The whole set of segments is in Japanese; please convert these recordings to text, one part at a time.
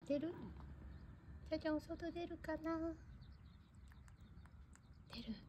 出る？ちゃちゃんお外出るかな？出る？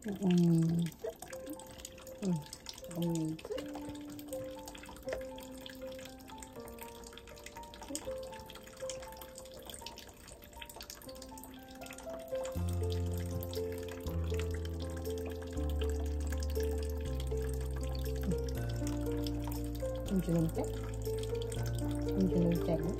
お水、お水。水抜いて。水抜いてる。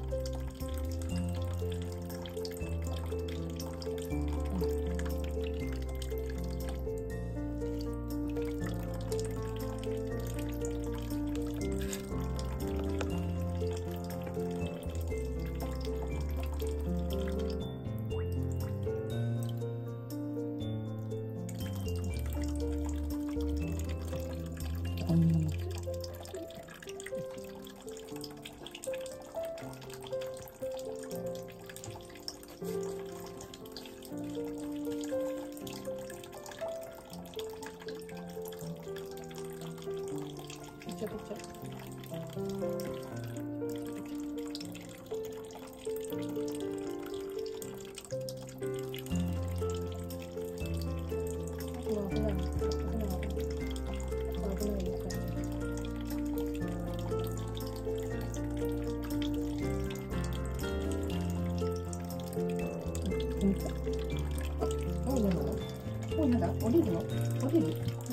びちゃびちゃ。もうなんだ、降りるの？降りる？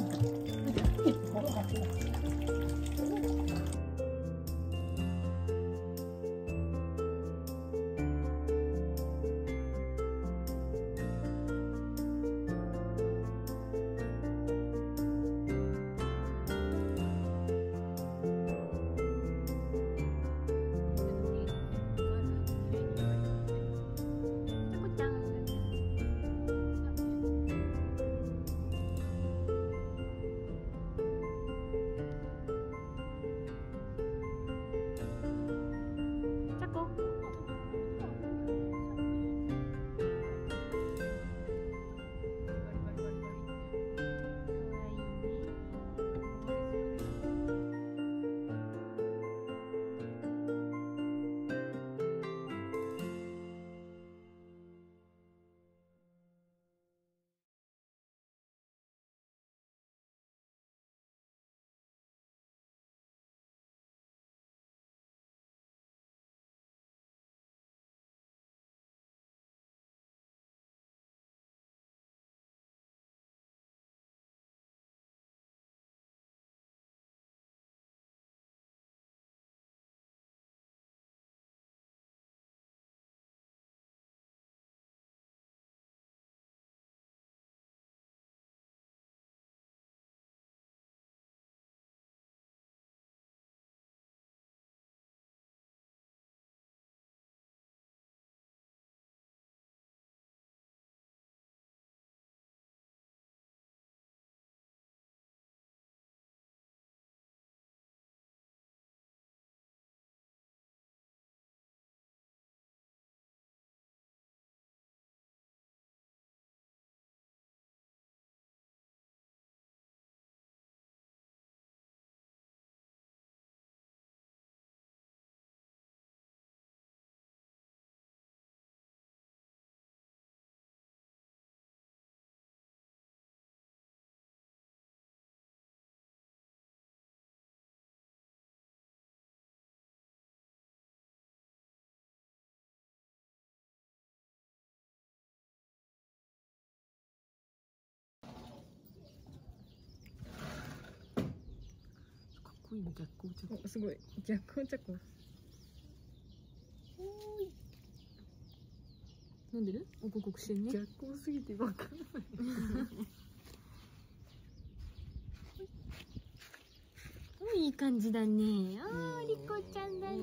こいいね、逆光チョコ。 すごい逆光チョコ。 飲んでる？ご報告してね。 逆光すぎてわかんない。 いい感じだね。ああ、リコちゃんだね。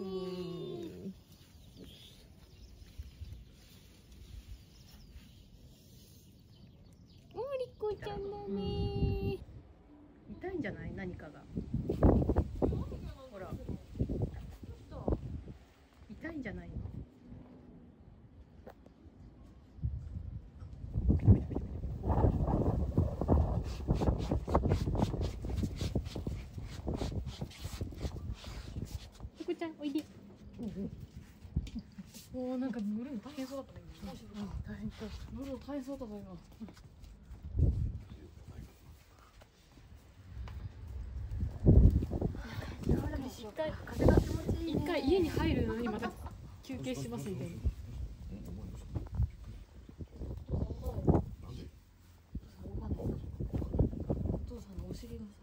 おー、リコちゃんだね。 痛いんじゃない？何かが。ほら。痛いんじゃないの？ リコちゃん、おいで。 おお、なんか塗るの大変そうだったね。大変そう。塗るの大変そうだった今。 風が気持ちいいね。 一回家に入るのにまた休憩しますみたいな。お父さんのお尻がさ。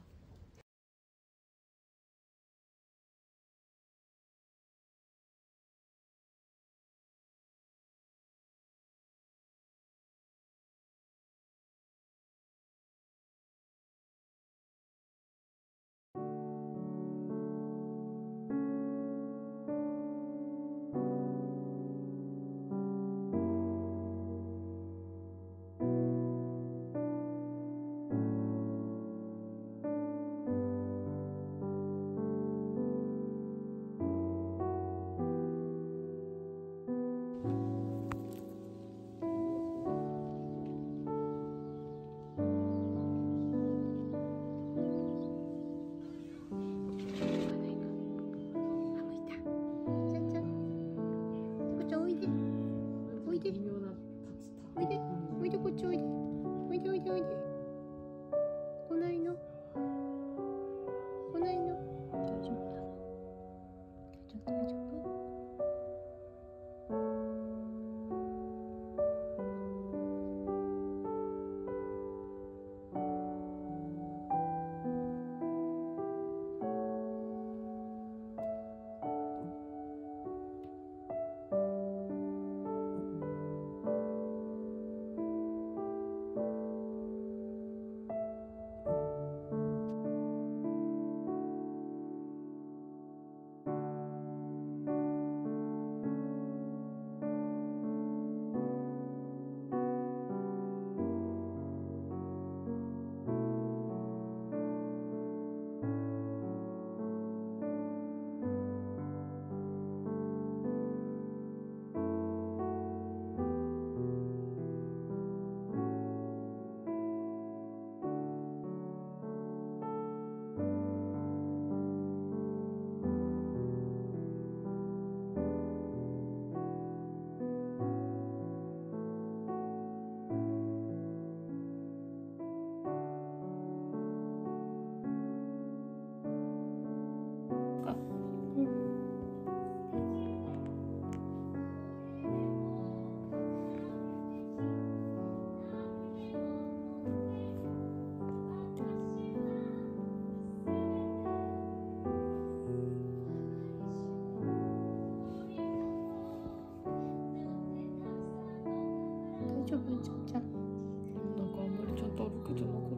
大丈夫？ちゃんちゃん。 なんかあんまりちゃんと歩けてなかった。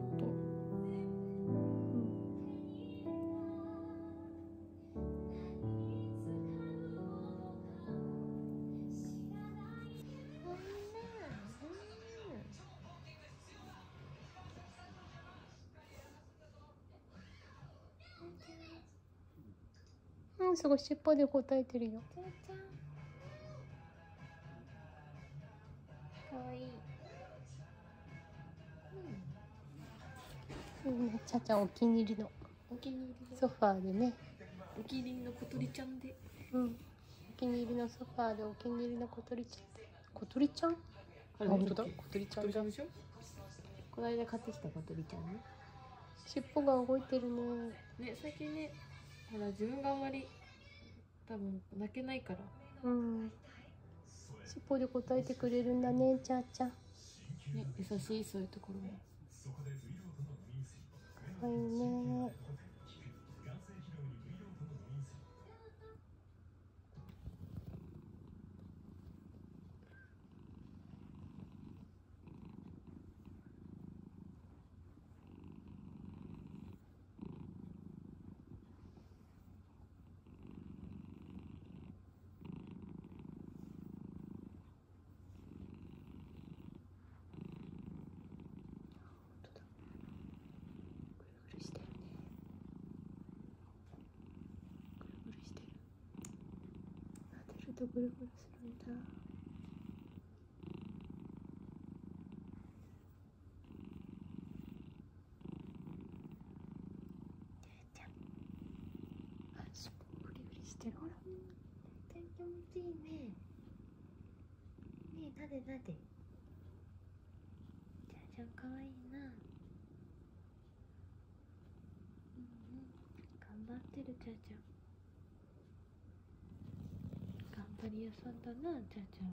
うん、すごい尻尾で答えてるよ。 かわいい。 うん、ちゃちゃんお気に入りのお気に入りソファーでね。 お気に入りの小鳥ちゃんで。 うん。お気に入りのソファーでお気に入りの小鳥ちゃん。小鳥ちゃん？あ、本当だ。小鳥ちゃんだ。 でしょ。この間買ってきた小鳥ちゃんね。 尻尾が動いてるね。 ね、最近ね、ほら自分があんまり多分泣けないから。 うん。尻尾で答えてくれるんだね、ちゃーちゃん。 ね、優しいそういうところも。 かわいいね。ぐるぐるしてるね。ぐるぐるしてる。撫でるとぐるぐるするんだ。あ、尻尾グリグリしてる。ほら。 気持ちいいね。ねえ、なでなで。ちゃんちゃんかわいいな。頑張ってるちゃんちゃん。 ぱり屋さんだな、じゃあじゃあ。